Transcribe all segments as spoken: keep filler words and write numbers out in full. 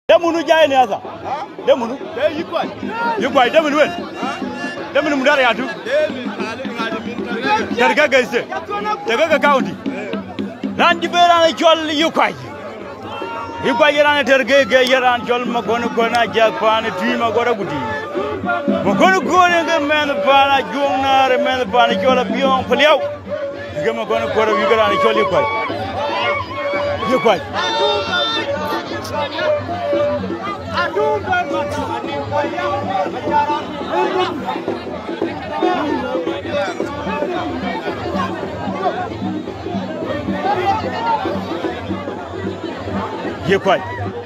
Demunu jai ni asa. Demunu. Yikwai. Yikwai demunu wen. Demunu mudara ya tu. Terga gaise. Terga ka county. Ran dibera na chol yikwai. Yikwai yana terga ga yana chol magono kona jakpan tui magora gudi. Magono kona ga men bana jungna men bana chol bion paliao. Ga magono kora wigara na chol yikwai. Yikwai. Yikwai.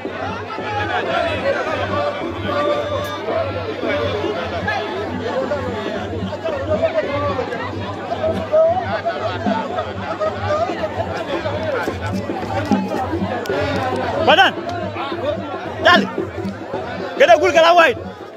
Badan. Dale. Kada gul kala wide.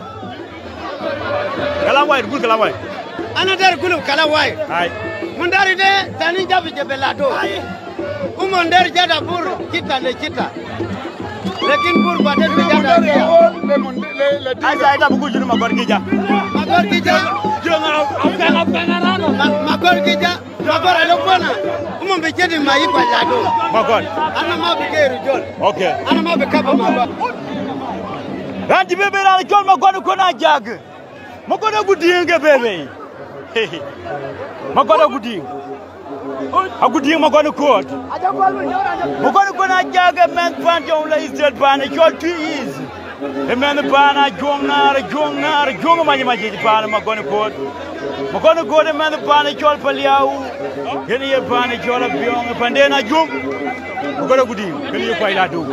Kala wide gul kala wide. Ana dar gulu kala wide. Ai. Mundari de tani jabi jebelado. Umondar jada bur kita le kita. Lekin bur badet be jada le le le. Ai sai da bugu juru magor gija. Magor gija. Jonga afgana afgana rano. Magor gija. Magor alokona. Umon be jedi mai balado. Magor. Ana ma be keru jol. Okay. Ana ma be kaba magor. Ranti bebe na chol magor ko na jag. Magor gudi nge bebe. Magor gudi. Agudi magor ko. Magor ko na jag men fan jong la istel ban chol tu is. E men bana jong na jong na jong ma ma ji ban magor ko. Magor ko de men bana chol paliau. Geni ye bana chol biong pande na jong. Magor gudi geni ye kwai la do.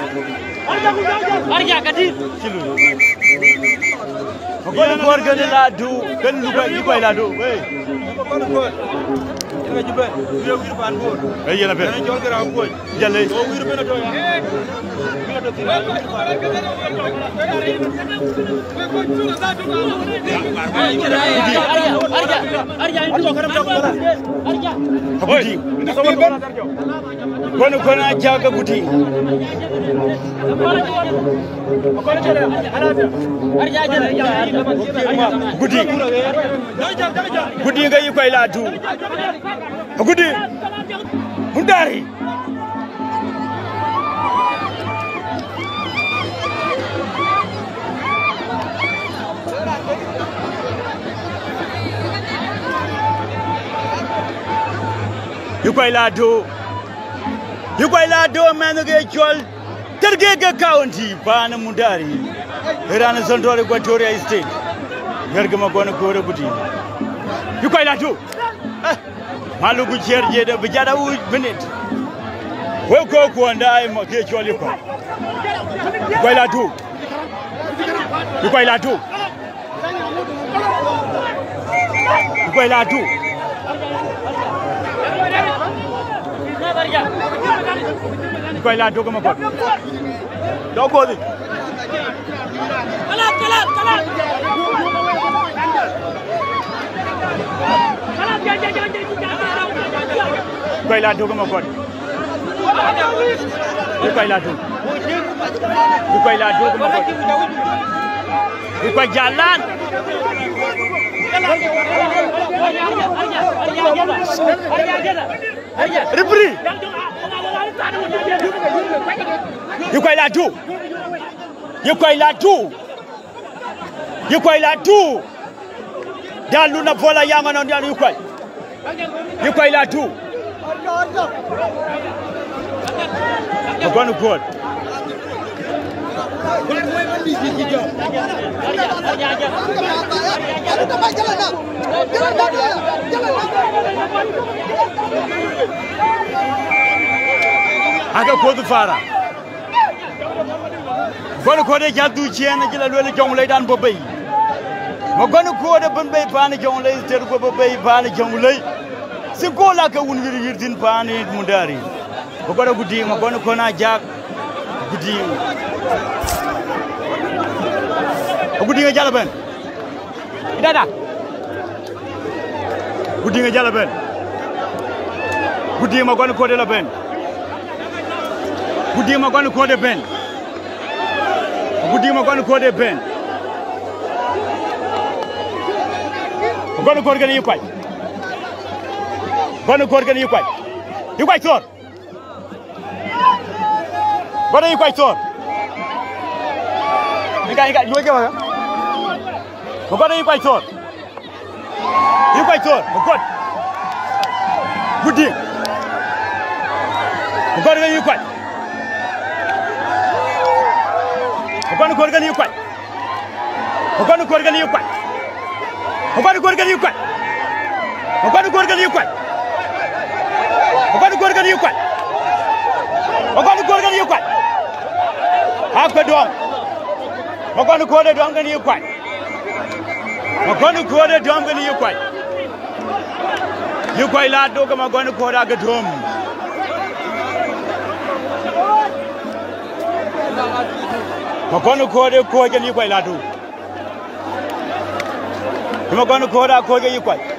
Arja kadir silu magor ko gani la do gani lu ko yi ko la do we magor ko nga jibe yo wir ban bo e yela be jol gram ko jalle o wir be na do ya arja arja arja kono kono jaga guti gudi gudi ga yi koy la tu gudi mundari yi koy la tu yi koy la tu men ga chol tergege county bana mundari rana central equatoria state garga magona ko rebuti yi koy la tu malugu cherje de bijada u minute we ko ko ndai mo ke choli ko koy la tu yi koy la tu yi koy la tu koy la tu ko mo ko do ko di kala kala kala koy la tu ko mo ko koy la tu koy la tu ko mo ko koy jalan repri you koy la tu you koy la tu you koy la tu dalu na vola yanga non dalu you koy you koy la tu gonu god aga ko du fara gonu ko de jaddu ciena jila lole jong lay dan bo bay mo gonu ko de ban bay bana jong lay ter go bo bay bana jong lay si ko la ka wun wir wirdin bana mundari ko godo gudi mo gonu ko na jak gudi gudi nga jala ben dada gudi nga jala ben gudi ma gonu ko de la ben gudi ma gonu ko de ben ma kon ko de ben kon ko gani yukwai kon ko gani yukwai yukwai tor kon yukwai tor Ika ika yukwai ke ba kon yukwai tor yukwai tor kon gudi kon gani yukwai kon ko gani yukwai kon ko gani yukwai kon ko gani yukwai kon ko gani yukwai kon ko gani yukwai kon ko gani yukwai hakka dom kon ko de dom gani yukwai kon ko de dom gani yukwai yukwai la do ga kon ko da ga dom kon ko de ko gani yukwai la do kuma kon ko da ko gani yukwai